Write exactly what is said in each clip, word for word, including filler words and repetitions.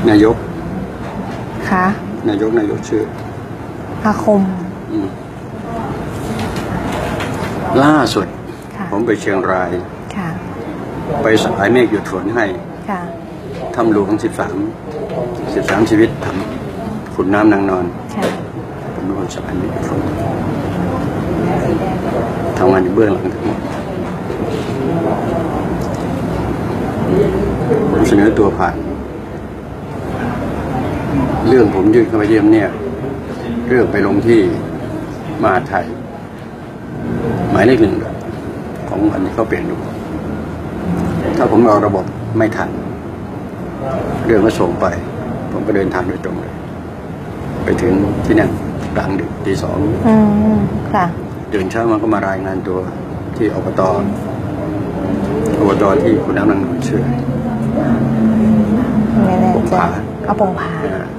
นายกค่ะนายกนายกชื่ออาคมล่าสุดผมไปเชียงรายไปสายเมฆหยุดฝนให้ทำหลวงสิบสามสิบสามชีวิตทำขุนน้ำนางนอนผมเป็นคนสายเมฆหยุดฝนทำงานอยู่เบื้องหลังทั้งหมดผมเสนอตัวผ่านเรื่องผมยื่นเข้าไปเยี่ยมเนี่ยเรื่องไปลงที่มหาไทยหมายเลขหนึ่งของวันที่เขาเปลี่ยนดูถ้าผมเอาระบบไม่ทันเรื่องก็ส่งไปผมก็เดินทางโดยตรงเลยไปถึงที่นั่นกลางดึกตีสองตื่นเช้ามาก็มารายงานตัวที่อบตอบตที่คุณน้ำนางนวลชื่อปงผาเอาปงผา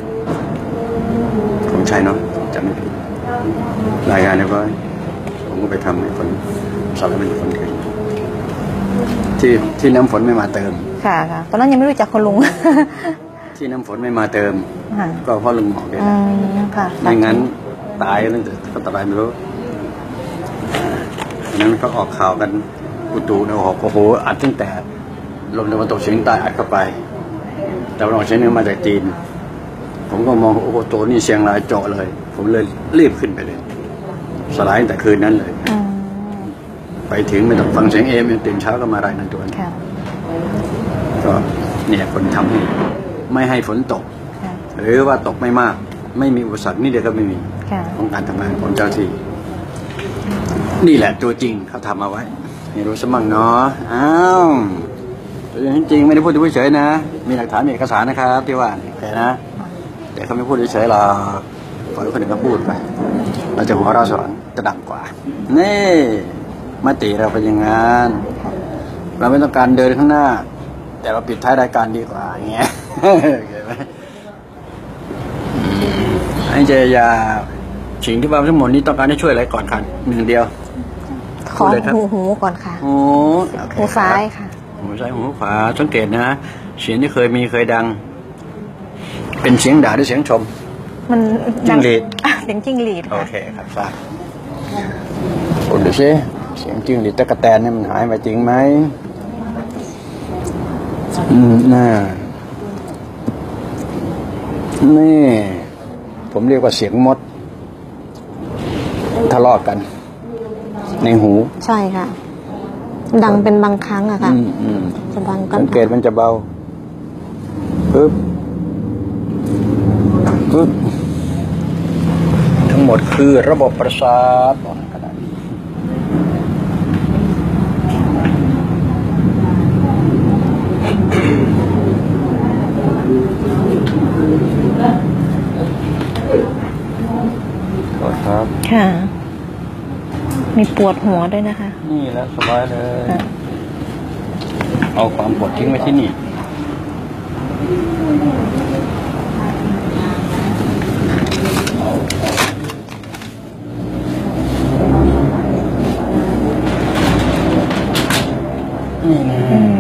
ผมใช่เนาะจำไม่ผิดรายงานเรียบร้อยผมก็ไปทำให้คนสอบให้เป็นคนอื่นที่ที่น้ำฝนไม่มาเติมค่ะค่ะตอนนั้นยังไม่รู้จักคนลุงที่น้ำฝนไม่มาเติมก็เพราะลุงหมอกเลยนะไม่งั้นตายตั้งแต่ก็ตายไม่รู้นั้นเขาออกข่าวกันอุตุนะโอ้โหอัดตั้งแต่ลมตะวันตกเฉียงใต้อัดเข้าไปแต่วันออกเฉียงเหนือมาจากจีนผมก็มองโอ้โหตัวนี่เชียงรายเจาะเลยผมเลยรีบขึ้นไปเลยสลายตั้งแต่คืนนั้นเลยไปถึงไม่ต้องฟังเสียงเอมตื่นเช้าก็มารายงานตัวก็เนี่ยคนทำให้ไม่ให้ฝนตกหรือว่าตกไม่มากไม่มีอุปสรรคนี่เดียวก็ไม่มีของการทำงานของเจ้าที่นี่แหละตัวจริงเขาทำมาไว้ให้รู้สมั่งเนาะอ้าวตัวจริงไม่ได้พูดเฉยๆนะมีหลักฐานมีเอกสารนะครับที่ว่าโอเคนะแต่เขาไม่พูดเฉยๆหรอกปล่อยคนอื่นเขาพูดไปเราจะหัวเราะสอนจะดังกว่านี่มติเราเป็นอย่างนั้นเราไม่ต้องการเดินข้างหน้าแต่เราปิดท้ายรายการดีกว่าอย่างเงี้ยเห็นไหมไอ้เจยาสิ่งที่ว่าทั้งหมดนี้ต้องการให้ช่วยอะไรก่อนค่ะหนึ่งเดียวขอหูหูก่อนค่ะหูหูซ้ายค่ะหูซ้ายหูขวาสังเกตนะเสียงที่เคยมีเคยดังเป็นเสียงด่าหรือเสียงชมมันจิ้งหรีดเสียงจิ้งหรีดโอเคครับทราบคุณดูสิเสียงจิ้งหรีดตะกะแตนนี่มันหายไปจริงไหมอืมน่านี่ผมเรียกว่าเสียงมดทะเลาะกันในหูใช่ค่ะดังเป็นบางครั้งอะค่ะจะดังกันสังเกตมันจะเบาปึ๊บปึ๊บทั้งหมดคือระบบประสาทครับค่ะมีปวดหัวด้วยนะคะนี่แล้วสบายเลยเอาความปวดทิ้งไว้ที่นี่นี่นะ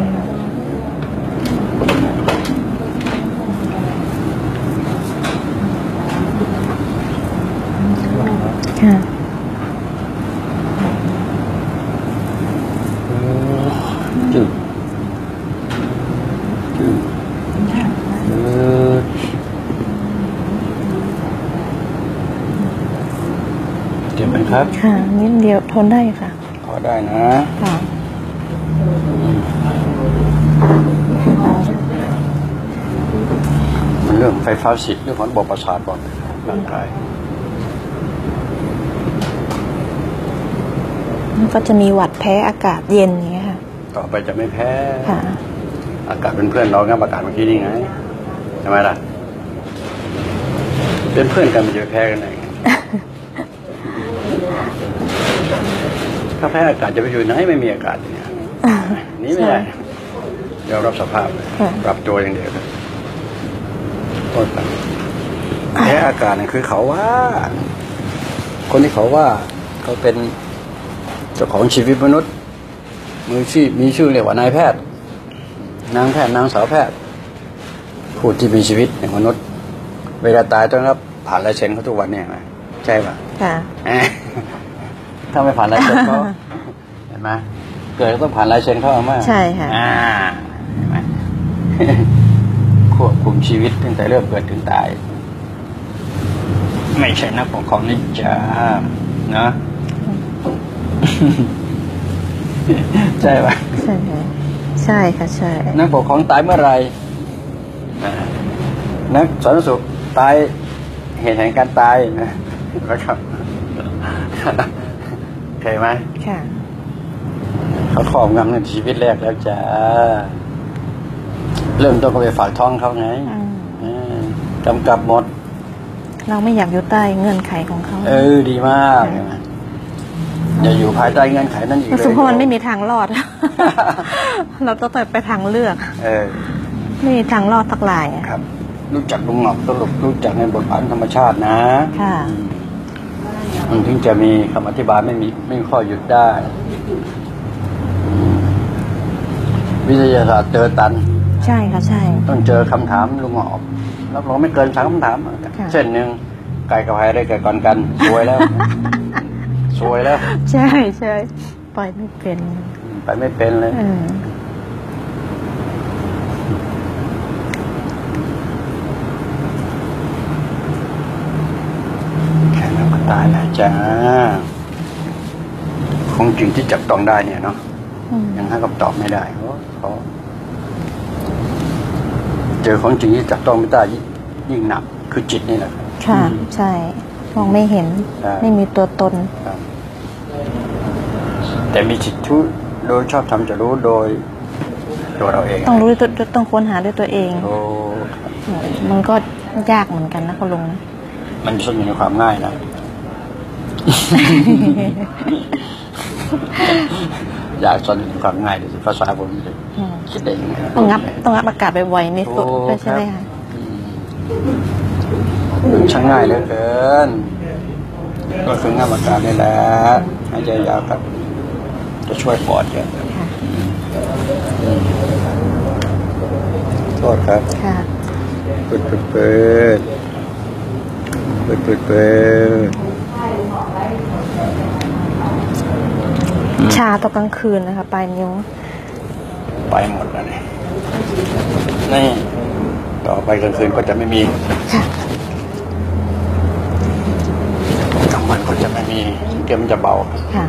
ค่ะจุดจุดเจ็บไหมครับค่ะนิดเดียวทนได้ค่ะพอได้นะค่ะมันเรื่องไฟฟ้าสิทธิ์เรื่องของระบบประสาทก่อนร่างกายก็จะมีหวัดแพ้อากาศเย็นอย่างเงี้ยค่ะต่อไปจะไม่แพ้อากาศเป็นเพื่อนเรางั้นอากาศเมื่อกี้นี่ไงใช่ไหมล่ะเป็นเพื่อนกันมันจะแพ้กันไหนถ้าแพ้อากาศจะไปอยู่ไหนไม่มีอากาศเนี่ยนี่ไม่ได้ยอมรับสภาพปรับตัวอย่างเดียวเลยโทษกันแพ้อากาศนี่คือเขาว่าคนที่เขาว่าเขาเป็นเจ้าของชีวิตมนุษย์มือชื่อมีชื่อเรียกว่านายแพทย์นางแพทย์นางสาวแพทย์ผู้ที่มีชีวิตอย่างมนุษย์เวลาตายต้องรับผ่านลายเซ็นเขาทุกวันเนี่ยใช่ป่ะค่ะถ้าไม่ผ่านลายเซ็นเขาเห็นไหมเกิดต้องผ่านลายเซ็นเขาเอามาใช่ค่ะอ่าเห็นไหมควบคุมชีวิตตั้งแต่เริ่มเกิดถึงตายไม่ใช่นักปกครองนิจานะใช่ป่ะใช่ใช่ค่ะใช่นักปกครองตายเมื่อไรนักสาธารณสุขตายเหตุแห่งการตายนะครับเคยไหมค่ะเขาครอบงำในชีวิตแรกแล้วจ้าเริ่มต้นก็ไปฝากท้องเขาไงกำกับหมดเราไม่อยากอยู่ใต้เงื่อนไขของเขาเออดีมากอย่าอยู่ภายใต้เงื่อนไขนั่นอีกเลยเพราะมันไม่มีทางรอดเราต้องไปทางเลือกเออไม่มีทางรอดสักหลายครับรู้จักลุงหงอกตลกรู้จักในบทบาทธรรมชาตินะค่ะมันถึงจะมีคำอธิบายไม่มีไม่มีข้อหยุดได้วิทยาศาสตร์เจอตันใช่ค่ะใช่ต้องเจอคำถามลุงหงอกรับรองไม่เกินสามคำถามเช่นหนึ่งไก่กับไก่ได้เกิดก่อนกันสวยแล้วสวยแล้วใช่ใช่ไปไม่เป็นไปไม่เป็นเลยแค่นั้นก็ตายแล้วจ้าของจริงที่จับต้องได้เนี่ยเนาะยังให้คำตอบไม่ได้เพราะเจอของจริงที่จับต้องไม่ได้ยิ่งหนักคือจิตนี่แหละค่ะใช่มองไม่เห็นไม่มีตัวตนแต่มีจิตทุโดยชอบทำจะรู้โดยตัวเราเองต้องรู้ด้วยตัวต้องค้นหาด้วยตัวเองมันก็ยากเหมือนกันนะคุณลุงนะมันซ่อนอยู่ในความง่ายนะอยากซ่อนอยู่ในความง่ายดิภาษาผมคิดเองต้องงับต้องงับอากาศไปไวนี่สุดใช่ไหมคะช่างง่ายเหลือเกินก็คืองับอากาศนี่แหละหายใจยาวครับจะช่วยปอดเยอะโทษครับเปิดเปิดเปิดเปิดเปิดเปิดชาตอนกลางคืนนะคะปลายนิ้วไปหมดแล้วนี่นี่ต่อไปกลางคืนก็จะไม่มีกลางวันก็จะไม่มีเกมจะเบาค่ะ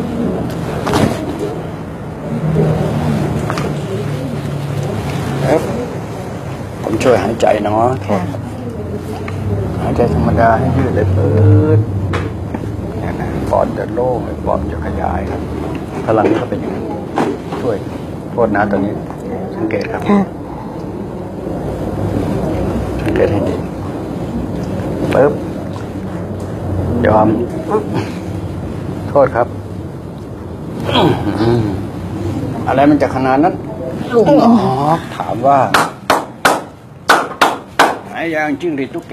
ผมช่วยหายใจเนาะหายใจธรรมดาให้ยืดเลยเปิดเนี่ยนะปอดจะโล่งปอดจะขยายครับพลังนี้ก็เป็นอย่างนั้นช่วยโทษนะตอนนี้สังเกตครับสังเกตให้ดีปึ๊บยอมโทษครับอะไรมันจะขนาดนั้นอ๋อถามว่าไอ้ยางจิ้งหรีดตุ๊กแก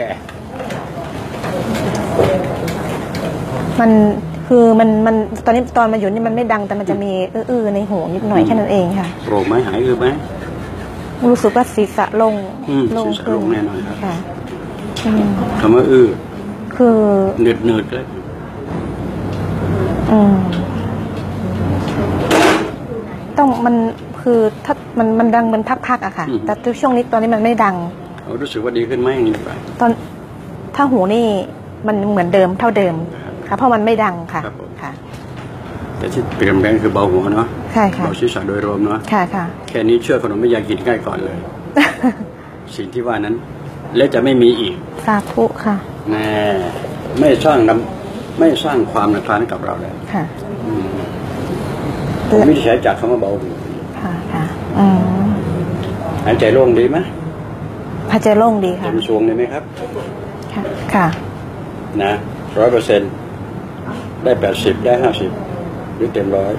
มันคือมันมันตอนนี้ตอนมาอยู่นี่มันไม่ดังแต่มันจะมีอื้อๆในหูนิดหน่อยแค่นั้นเองค่ะโกรธไหมหายอื้อไหมรู้สึกว่าศีรษะลงลงขึ้นแน่นอนครับค่ะคำว่าอื้อคือหนืดหนืดเลยอืมต้องมันคือถ้ามันมันดังมันพักๆอะค่ะแต่ช่วงนี้ตอนนี้มันไม่ดังรู้สึกว่าดีขึ้นไหมอย่างนี้ป่ะตอนถ้าหูนี่มันเหมือนเดิมเท่าเดิมค่ะเพราะมันไม่ดังค่ะค่ะแต่ที่เปลี่ยนแปลงคือเบาหัวเนาะใช่ค่ะเบาศีรษะโดยรวมเนาะค่ะค่ะแค่นี้เชื่อขนมไม่อยากกินง่ายก่อนเลยสิ่งที่ว่านั้นและจะไม่มีอีกสาธุค่ะแน่ไม่สร้างไม่สร้างความรำคาญกับเราเลยค่ะไม่ใช้จากคำว่าเบาหูค่ะค่ะอืมหายใจโล่งดีไหมหายใจโล่งดีค่ะเต็มซวงเลยไหมครับค่ะค่ะนะร้อยเปอร์เซ็นต์ได้แปดสิบได้ห้าสิบหรือเต็มร้อย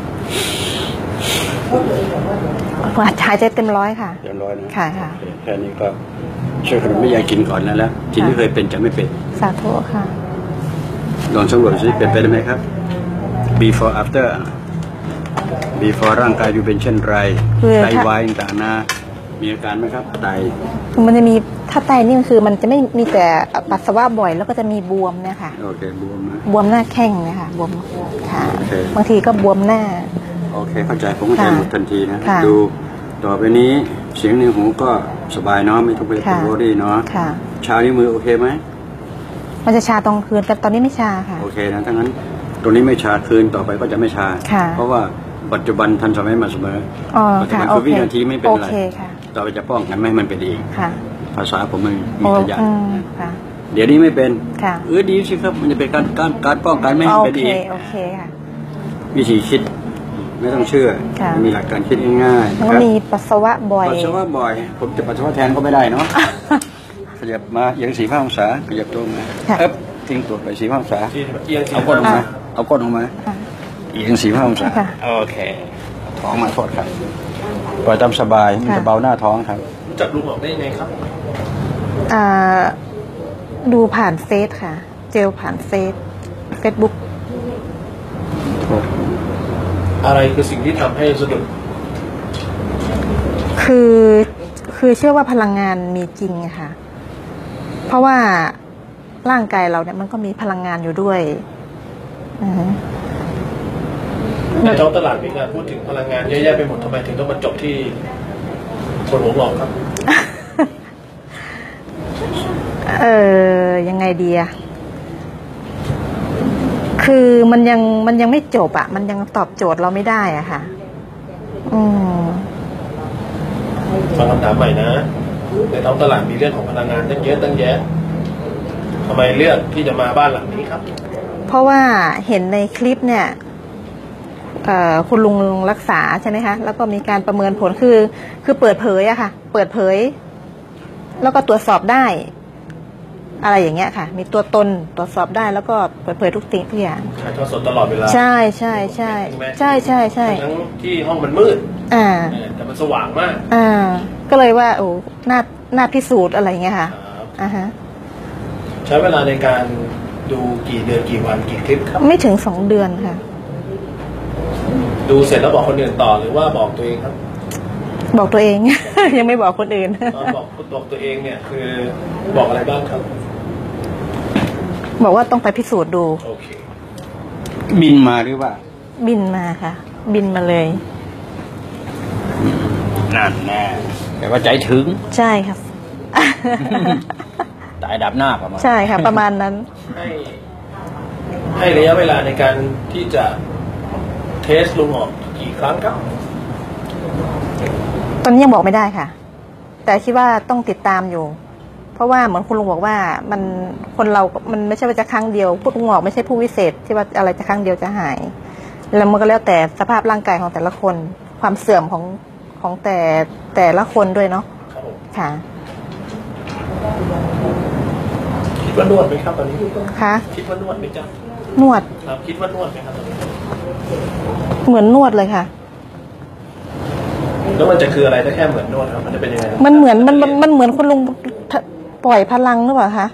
หายใจเต็มร้อยค่ะเต็มร้อยนะค่ะค่ะแค่นี้ก็ช่วยขนมไม่อยากกินก่อนแล้วแล้วที่ไม่เคยเป็นจะไม่เป็นสาธุค่ะลองสำรวจซิเป็นไปได้ไหมครับ before after before ร่างกายอยู่เป็นเช่นไรไตวายต่างๆนะมีอาการไหมครับไตมันจะมีถ้าไตนี่มันคือมันจะไม่มีแต่ปัสสาวะบ่อยแล้วก็จะมีบวมเนี่ยค่ะโอเคบวมนะบวมหน้าแข้งเนี่ยค่ะบวมค่ะบางทีก็บวมหน้าโอเคเข้าใจผมเข้าใจหมดทันทีนะดูต่อไปนี้เสียงในหูก็สบายเนาะไม่ต้องไปปวดโรดี้เนาะชานิ้วมือโอเคไหมมันจะชาตรงคืนแต่ตอนนี้ไม่ชาค่ะโอเคนะถ้างั้นตรงนี้ไม่ชาคืนต่อไปก็จะไม่ชาเพราะว่าปัจจุบันทันสมัยมาเสมอปัจจุบันคือวินาทีไม่เป็นไรต่อไปจะป้องกันไม่ให้มันเป็นเองภาษาผมมันมีตัวอย่างเดี๋ยวนี้ไม่เป็นเออดีสิครับมันจะเป็นการการการป้องกันไม่ให้เป็นเองโอเคค่ะวิธีคิดไม่ต้องเชื่อมีหลักการคิดง่ายๆมันมีปัสสาวะบ่อยปัสสาวะบ่อยผมจะปัสสาวะแทนก็ไม่ได้เนาะขยับมาอย่างสี่ห้าองศาขยับตัวมาเอ๊บทิ้งตัวไปสี่ห้าองศาเอาก้นออกมาเอาก้นออกมาอีกสี่ห้าองศาโอเคท้องมาโทษครับปล่อยตามสบายมันจะเบาหน้าท้องครับจับลูกออกได้ยังไงครับอ่าดูผ่านเฟซค่ะเจลผ่านเฟซเฟซบุ๊กอะไรคือสิ่งที่ทำให้สะดุดคือคือเชื่อว่าพลังงานมีจริงค่ะเพราะว่าร่างกายเราเนี่ยมันก็มีพลังงานอยู่ด้วยในท้องตลาดมีการพูดถึงพลังงานเยอะแยะไปหมดทำไมถึงต้องมาจบที่คนหัวงอกครับเออยังไงดีอะคือมันยังมันยังไม่จบอะมันยังตอบโจทย์เราไม่ได้อะค่ะอืมฟังคำถามใหม่นะในท้องตลาดมีเรื่องของพลังงานตั้งเยอะตั้งแยะทำไมเลือกที่จะมาบ้านหลังนี้ครับเพราะว่าเห็นในคลิปเนี่ยคุณลุงรักษาใช่ไหมคะแล้วก็มีการประเมินผลคือคือเปิดเผยอะค่ะเปิดเผยแล้วก็ตรวจสอบได้อะไรอย่างเงี้ยค่ะมีตัวตนตรวจสอบได้แล้วก็เปิดเผยทุกสิ่งทุกอย่างถ่ายทอดสดตลอดเวลาใช่ใช่ใช่ใช่ใช่ใช่ทั้งที่ห้องมันมืดอ่าแต่มันสว่างมากอ่าก็เลยว่าโอ้น่าน่าพิสูจน์อะไรเงี้ยค่ะอ่าฮะใช้เวลาในการดูกี่เดือนกี่วันกี่คลิปครับไม่ถึงสองเดือนค่ะดูเสร็จแล้วบอกคนอื่นต่อหรือว่าบอกตัวเองครับบอกตัวเอง ยังไม่บอกคนอื่นบอกบอกตัวเองเนี่ยคือบอกอะไรบ้างครับบอกว่าต้องไปพิสูจน์ดูโอเคบินมาหรือว่าบินมาค่ะบินมาเลยนั่นแน่แต่ว่าใจถึงใช่ครับตายดับหน้าประมาณใช่ค่ะประมาณนั้นให้ให้ระยะเวลาในการที่จะเทสลุงออกกี่ครั้งครับตอนนี้ยังบอกไม่ได้ค่ะแต่คิดว่าต้องติดตามอยู่เพราะว่าเหมือนคุณลุงบอกว่ามันคนเรามันไม่ใช่ว่าจะครั้งเดียวพูดงอกไม่ใช่ผู้วิเศษที่ว่าอะไรจะครั้งเดียวจะหายแล้วมันก็แล้วแต่สภาพร่างกายของแต่ละคนความเสื่อมของของแต่แต่ละคนด้วยเนาะค่ะคิดว่านวดไหมครับตอนนี้ค่ะคิดว่านวดไหมจ๊ะนวดครับคิดว่านวดไหมครับตอนนี้เหมือนนวดเลยค่ะแล้วมันจะคืออะไรถ้าแค่เหมือนนวดครับมันจะเป็นยังไงมันเหมือนมันมันเหมือนคุณลุงปล่อยพลังหรือเปล่าคะ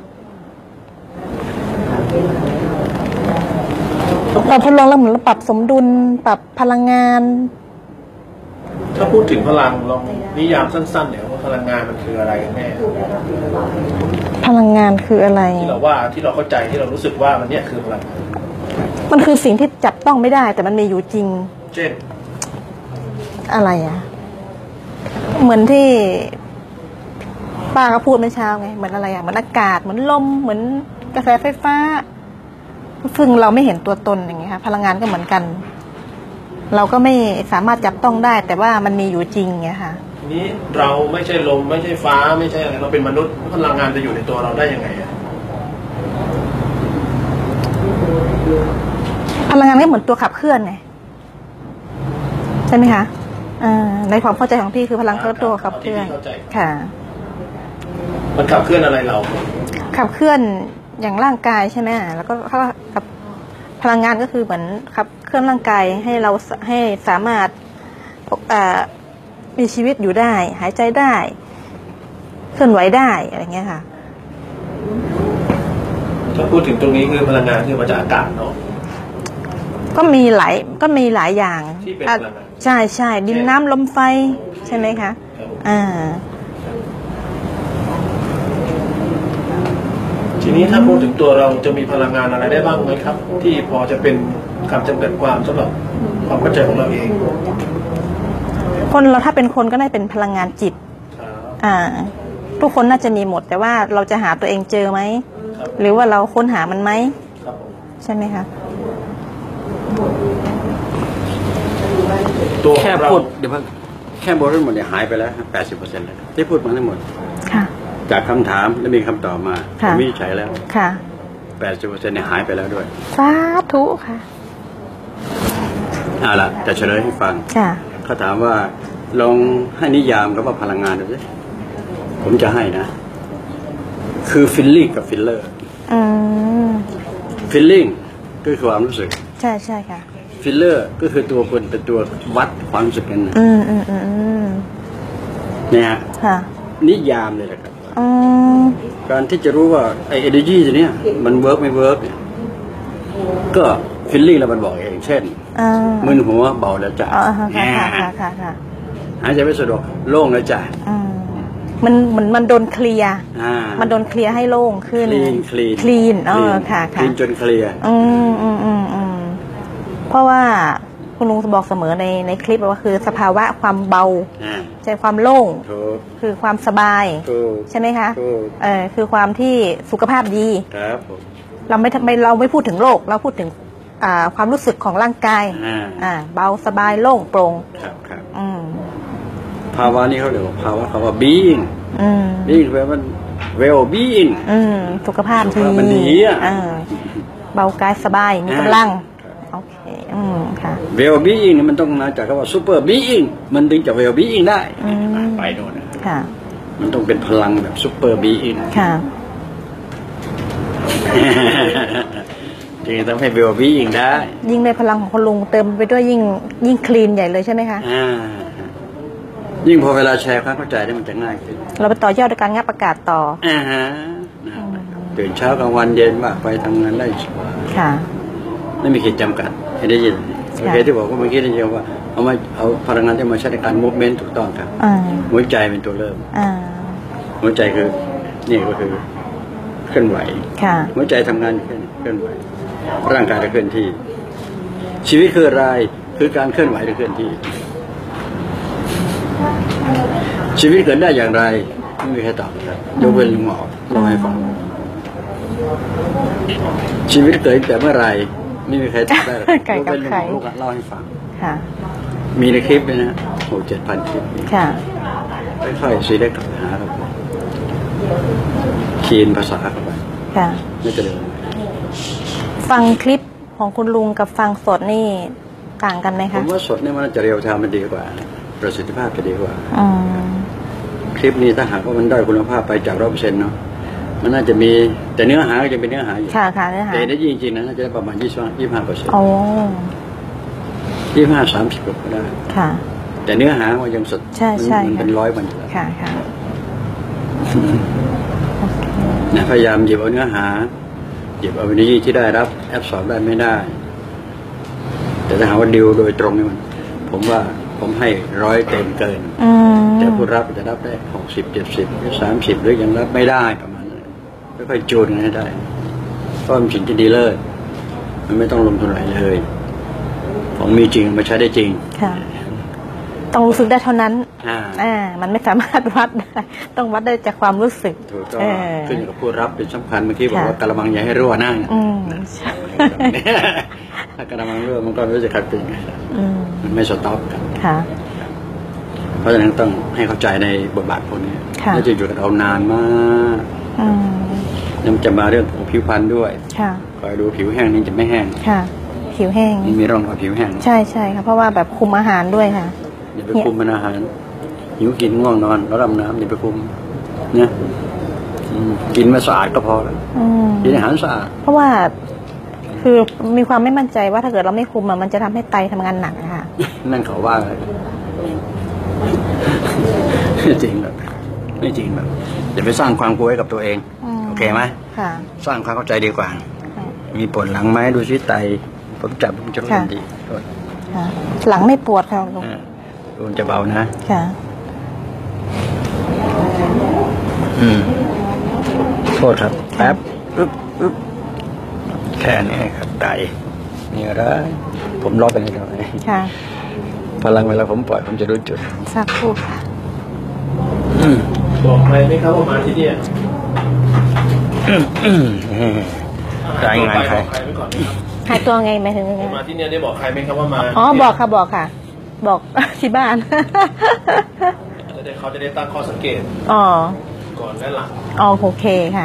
ปรับพลังแล้วเหมือนเราปรับสมดุลปรับพลังงานถ้าพูดถึงพลังลองนิยามสั้นๆเนี่ยว่าพลังงานมันคืออะไรกันแน่พลังงานคืออะไรที่เราว่าที่เราเข้าใจที่เรารู้สึกว่ามันเนี่ยคือพลังมันคือสิ่งที่จับต้องไม่ได้แต่มันมีอยู่จริงเช่นอะไรอ่ะเหมือนที่ป้าก็พูดเมื่อเช้าไงเหมือนอะไรอ่ะเหมือนอากาศเหมือนลมเหมือนกระแสไฟฟ้าซึ่งเราไม่เห็นตัวตนอย่างเงี้ยค่ะพลังงานก็เหมือนกันเราก็ไม่สามารถจับต้องได้แต่ว่ามันมีอยู่จริงไงค่ะนี้เราไม่ใช่ลมไม่ใช่ฟ้าไม่ใช่อะไรเราเป็นมนุษย์พลังงานจะอยู่ในตัวเราได้ยังไงอ่ะพลังงานก็เหมือนตัวขับเคลื่อนไงใช่ไหมคะในความเข้าใจของพี่คือพลังเคลื่อนตัวขับเคลื่อนค่ะมันขับเคลื่อนอะไรเราขับเคลื่อนอย่างร่างกายใช่ไหมแล้วก็ขับพลังงานก็คือเหมือนขับเคลื่อนร่างกายให้เราให้สามารถมีชีวิตอยู่ได้หายใจได้เคลื่อนไหวได้อะไรเงี้ยค่ะถ้าพูดถึงตรงนี้คือพลังงานที่มาจากอากาศเนาะก็มีหลายก็มีหลายอย่างใช่ใช่ดินน้ำลมไฟใช่ไหมคะอ่าทีนี้ถ้าพูดถึงตัวเราจะมีพลังงานอะไรได้บ้างไหมครับ ที่พอจะเป็นคำจำกัดความสำหรับความเข้าใจของเราเองคนเราถ้าเป็นคนก็น่าเป็นพลังงานจิตครับอ่า ทุกคนน่าจะมีหมด แต่ว่าเราจะหาตัวเองเจอไหมครับหรือว่าเราค้นหามันไหมครับผมใช่ไหมคะตัวแค่เราพูดเดี๋ยวพักแค่บททั้งหมดเนี่ยหายไปแล้วแปดสิบเปอร์เซ็นต์เลยที่พูดมาทั้งหมดค่ะจากคำถามแล้วมีคำตอบมาผค่ะมวินิจฉัยแล้วค่ะแปดสิบเปอร์เซ็นต์เนี่ยหายไปแล้วด้วยสาธุค่ะเอาละจะเฉลยให้ฟังค่ะเขาถามว่าลองให้นิยามคำว่าพลังงานดูสิผมจะให้นะ คือฟิลลิ่งกับฟิลเลอร์อืมฟิลลิ่งก็คือความรู้สึกใช่ใช่ค่ะฟิลเลอร์ก็คือตัวคนเป็นตัววัดความรู้สึกนั้นนะอืมอืมอืมอืมเนี่ยฮะค่ะนิยามเลยแหละครับอืมการที่จะรู้ว่าไอ้ energy ตัวเนี้ยมันเวิร์กไม่เวิร์กเนี่ยก็ฟิลลิ่งแล้วมันบอกเองเช่นอ่ามึนหัวเบาแล้วจ้ะอ๋อค่ะค่ะค่ะค่ะค่ะหายใจไม่สะดวกโล่งแล้วจ้ะอืมมันเหมือนมันโดนเคลียร์อ่ามันโดนเคลียร์ให้โล่งขึ้นคลีนคลีนคลีนเออค่ะคค่ะลีนจนเคลียร์อืมอืมอืมอืมเพราะว่าคุณลุงบอกเสมอในในคลิปว่าคือสภาวะความเบาอ่าใจความโล่งถูกคือความสบายถูกใช่ไหมคะถูกเออคือความที่สุขภาพดีครับผมเราไม่ทำไมเราไม่พูดถึงโรคเราพูดถึงอ่าความรู้สึกของร่างกายอ่าอ่า เบาสบายโล่งโปร่งครับครับอืมภาวะนี้เขาเรียกว่าภาวะคำว่า being อืม being แปลว่า well being อืมสุขภาพสุขดีภาพมันดีอะเออเบากายสบายมีกำลังโอเคอืมค่ะ well being เนี่ยมันต้องมาจากคำว่า super being มันถึงจะ well being ได้อืมไปโน่นนะค่ะมันต้องเป็นพลังแบบ super being ค่ะจึงจะทำให้ well being ได้ยิ่งในพลังของคุณลุงเติมไปด้วยยิ่งยิ่งคลีนใหญ่เลยใช่ไหมคะอ่ายิ่งพอเวลาแชร์ความเข้าใจได้มันจะง่ายขึ้นเราไปต่อยอดด้วยการงับประกาศต่ออ่าฮะนะครับตื่นเช้ากลางวันเย็นว่าไปทำงานได้สบายค่ะไม่มีขีดจำกัดให้ได้ยินโอเคที่บอกว่าเมื่อกี้ได้ยินว่าเอามาเอาพลังงานที่มาใช้ในการ movement ถูกต้องครับอ่าหัวใจเป็นตัวเริ่มอ่าหัวใจคือนี่ก็คือเคลื่อนไหวค่ะหัวใจทำงานเคลื่อนเคลื่อนไหวร่างกายจะเคลื่อนที่ ชีวิตคืออะไรคือการเคลื่อนไหวหรือเคลื่อนที่ ชีวิตเกิดได้อย่างไรไม่มีใครตอบครับยกเว้นลุงหมอเล่าให้ฟังชีวิตเกิดแต่เมื่อไหรไม่มีใครตอบได้หรอกไก่ยกกับเว้นลุงไข่หมอลูกอะเล่าให้ฟังค่ะมีในคลิปเลยนะโอ้เจ็ดพันคลิปค่ะค่อยๆซีเล็กหาเข้าไปคีนภาษาเข้าไปค่ะไม่จะเดินฟังคลิปของคุณลุงกับฟังสดนี่ต่างกันไหมผคะมว่าสดเนี่ยมันจะเรียวทามมันดีกว่า ประสิทธิภาพจะดีกว่าอืมคลิปนี้ถ้าหากว่ามันได้คุณภาพไปจากร้อยเปอร์เซ็นต์เนาะมันน่าจะมีแต่เนื้อหาก็จะเป็นเนื้อหาอยู่ค่ะค่ะเนื้อหาแต่ได้จริงๆนะน่าจะได้ประมาณยี่สิบยี่สิบห้าเปอร์เซ็นต์โอ้ยี่สิบห้าสามสิบก็ได้ค่ะแต่เนื้อหามันยังสดใช่ใช่มันค่ะเป็นร้อยมันอยู่แล้วค่ะค่ะนะพยายามหยิบเอาเนื้อหาหยิบเอาวิธีที่ได้รับแอปสอบได้ไม่ได้ แต่ถ้าหาว่าดิวโดยตรงนี่มันผมว่าผมให้ร้อยเต็มเกินอืมแต่ผู้รับจะรับได้หกสิบเจ็ดสิบหรือสามสิบหรือยังรับไม่ได้ประมาณนั้นค่อยๆจูนกันให้ได้เพราะมันสิ่งที่ดีเลิศมันไม่ต้องลงทุนอะไรเลยของมีจริงมาใช้ได้จริงค่ะ ต้องรู้สึกได้เท่านั้นอ่าอ่า มันไม่สามารถวัดได้ ต้องวัดได้จากความรู้สึกถูกต้องเออขึ้นอยู่กับผู้รับเป็นสำคัญเมื่อกี้บอกค่ะว่ากระมังอย่าให้รั่วหน้าอืมนะใช่ถ้ากระมังรั่วมันก็ไม่รู้จะขัดเป็นไงอืมมันไม่สต็อปกันค่ะเพราะฉะนั้นต้องให้เข้าใจในบทบาทพวกนี้ค่ะแล้วจะอยู่กับเรานานมากอืมแล้วมันจะมาเรื่องของผิวพรรณด้วยค่ะคอยดูผิวแห้งนี่จะไม่แห้งค่ะ ผิวแห้งมันมีร่องรอยผิวแห้งใช่ใช่ค่ะ เพราะว่าแบบคุมอาหารด้วยค่ะอย่าไปคุมมันอาหารหิวกินง่วงนอนแล้วรำน้ำอย่าไปคุมนะอืมกินมาสะอาดก็พอแล้วอืมกินอาหารสะอาดเพราะว่าคือมีความไม่มั่นใจว่าถ้าเกิดเราไม่คุมอะมันจะทำให้ไตทำงานหนักอะค่ะนั่นเขาว่าเลยไม่จริงแบบไม่จริงแบบอย่าไปสร้างความกลัวให้กับตัวเองอืมโอเคไหมค่ะสร้างความเข้าใจดีกว่าค่ะมีปวดหลังไหมดูซิไตผมจับผมจะรู้ทันทีโทษค่ะ หลังไม่ปวดค่ะลุงอ่าดูมันจะเบานะค่ะอืมโทษครับแป๊บอึ๊บอึ๊บแค่นี้ครับไตนี่อะไรผมล็อกกันเลยครับค่ะพลังเวลาผมปล่อยผมจะรู้จุดสักครู่ค่ะอืมบอกใครไหมครับว่ามาที่เนี่ยอืมอืมรายงานใครบอกใครไว้ก่อนนะครับหายตัวไงหมายถึงยังไงมาที่เนี่ยได้บอกใครไหมครับว่ามาอ๋อบอกค่ะบอกค่ะ บอก ที่บ้านจะได้เขาจะได้ตั้งข้อสังเกตอ๋อก่อนและหลังอ๋อโอเคค่ะ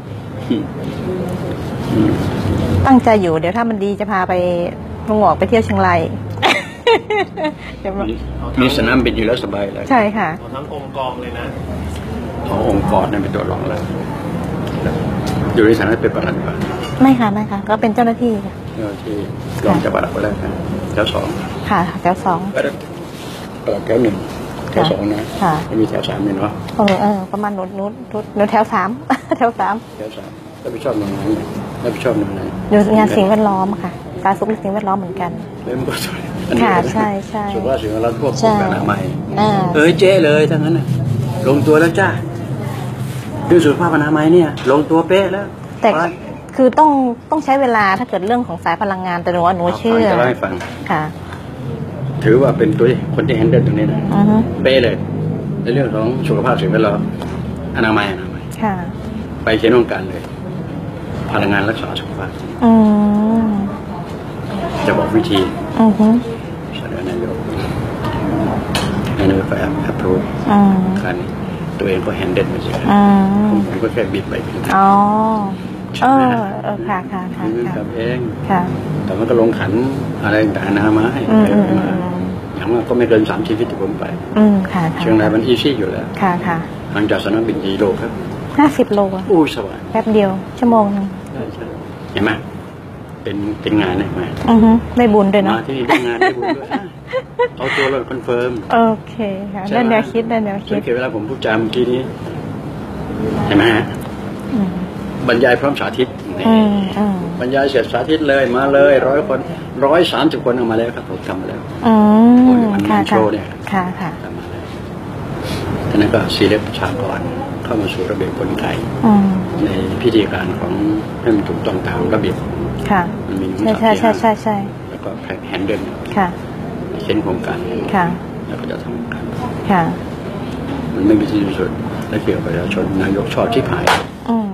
ตั้งใจอยู่เดี๋ยวถ้ามันดีจะพาไปลงหงอกไปเที่ยวเชียงราย เดี๋ยวมีมีสนามบินอยู่แล้วสบายเลยใช่ค่ะเอาทั้งองค์กองเลยนะเอาองค์กรนั่นเป็นตัวรองแล้วอยู่ในฐานะเป็นประธานก่อนไม่ค่ะไม่ค่ะ ก็เป็นเจ้าหน้าที่ค่ะเจ้าที่รองจะประหลัดไปแล้วกันแถวสองค่ะแถวสองประหลัดประหลัดแถวหนึ่งแถวสองนะค่ะไม่มีแถวสามเลยเนาะเออเออประมาณนู้นนู้นนู้นนู้นแถวสาม แถวสามแถวสามรับผิดชอบหน่วยงานเนี่ยรับผิดชอบหน่วยงานอยู่งานสิ่งแวดล้อมค่ะสาธารณสุขและสิ่งแวดล้อมเหมือนกันเล่มก็สวยค่ะใช่ใช่สุขภาพสิ่งแวดล้อมพวกใช่อนามัยอ่าเอ้ยเจ๊เลยทั้งนั้นน่ะลงตัวแล้วจ้าเรื่องสุขภาพอนามัยเนี่ย ลงตัวเป๊ะแล้วแต่ไปคือต้องต้องใช้เวลาถ้าเกิดเรื่องของสายพลังงานแต่หนูว่าหนูเชื่อจะเล่าให้ฟังค่ะถือว่าเป็นตัวคนที่แฮนเดิลตรงนี้นะอือฮึเป๊ะเลยในเรื่องของสุขภาพสิ่งแวดล้อมอนามัยอนามัยค่ะไปเขียนโครงการเลย พลังงานรักษาสุขภาพอืมจะบอกวิธีอือฮึเสนอนายกนายกก็แอปพรูฟอืมการตัวเองก็แฮนเดิลไม่ใช่อืมผมก็แค่บิดไปบิดมาอ๋อเออเออค่ะค่ะค่ะนี่ค่ะทำเองค่ะแต่มันก็ลงขันอะไรต่างๆนานามาให้อืมไปอืมอืมาม อย่างว่าก็ไม่เกินสามชีวิตที่ผมไปอืมค่ะค่ะเชียงรายมันอีซี่อยู่แล้วค่ะค่ะหลังจากสนามบินกี่โลครับห้าสิบโลอะอู้สบายแป๊บเดียวชั่วโมงหนึงใช่ใช่เห็นไหมเป็นเป็นงานเนี่ยมาอือฮึได้บุญด้วยเนาะมาที่นี่ได้งานได้บุญด้วยอ่ะเอาตัวเราคอนเฟิร์มโอเคค่ะใช่ได้ไหมแนวคิดได้แนวคิสัดงเกตเวลาผมพูดจาเมื่อกี้นี้เห็นไหมฮะอืมบรรยายพร้อมสาธิตนี่อืมอืมบรรยายเสร็จสาธิตเลยมาเลยร้อยคนร้อยสามสิบคนเอามาแล้วครับผมทำมาแล้วอืโอ้มยมันค่ะโชค่ะว์เนี่ยค่ะค่ะทำมาแล้วฉะนั้นก็ซีเล็บประชากรเข้ามาสู่ระเบียบกลไกอืมในพิธีการของให้มันถูกต้องตามระเบียบค่ะมันมีใช่ใช่ใช่ใช่ใช่แล้วก็แฮนเดิลค่ะเช่นโครงการค่ะแล้วก็จะทำการค่ะมันไม่มีที่สุดและเกี่ยวกับประชาชนนายกชอบที่ผายอืม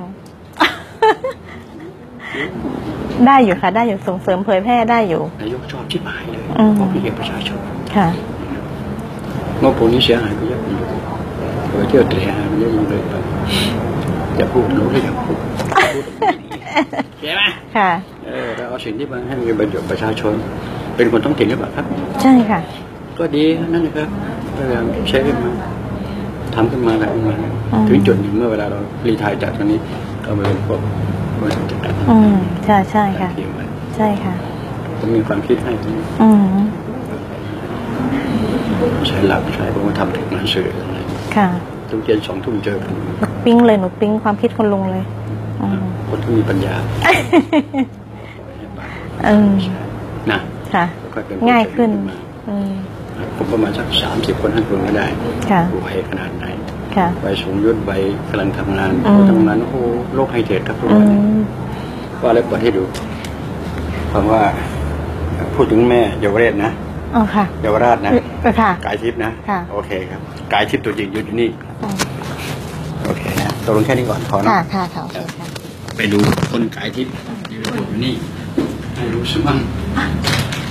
ได้อยู่ค่ะ ได้อยู่ส่งเสริมเผยแพร่ได้อยู่นายกชอบที่ผายเลยอืมเพราะเกี่ยวกับประชาชนค่ะงบพวกนี้เสียหายไปเยอะอยู่โดยเที่ยวเตะหายไปเยอะยิ่งเลยไปอย่าพูดรู้ก็อย่าพูดพูดใช่ไหมค่ะเออเราเอาสิ่งที่มาให้มีประโยชน์ประชาชน เป็นคนท้องถิ่นหรือเปล่าครับใช่ค่ะก็ดีนั่นนะครับพยายามใช้ขึ้นมาทำขึ้นมาอะไรขึ้นมาอืมถึงจุดหนึ่งเมื่อเวลาเรารีไทายจากตรงนี้ก็มาเป็นพวกบริษัทจัดการอืมใช่ใช่ค่ะทีมไว้ใช่ค่ะผมมีความคิดให้อืมใช้หลักใช้ผมก็ทำถึงงานสื่ออะไรค่ะทุกเย็นสองทุ่มเจอกันหนูปิ๊งเลยหนูปิ๊งความคิดคนลุงเลย อืมคนที่มีปัญญาอืมนะค่ะค่อยๆเป็นง่ายขึ้นมาอืมผมประมาณสักสามสิบคนท่านคนก็ได้ค่ะวัยขนาดไหนค่ะวัยสูงยุทธวัยกำลังทำงานอืมทำงานโอ้โหโลกไฮเทคครับทุกอืวันนี้มก็เลยเปิดให้ดูคำว่าพูดถึงแม่เยาวเรศนะอ๋อค่ะเยาวราชนะเออค่ะกายทิพย์นะค่ะโอเคครับกายทิพย์ตัวจริงอยู่ที่นี่อืมโอเคนะตกลงแค่นี้ก่อนพอนะค่ะค่ะค่ะโอเคค่ะไปดูคนกายทิพย์อยู่นี่ให้รู้สึกบ้าง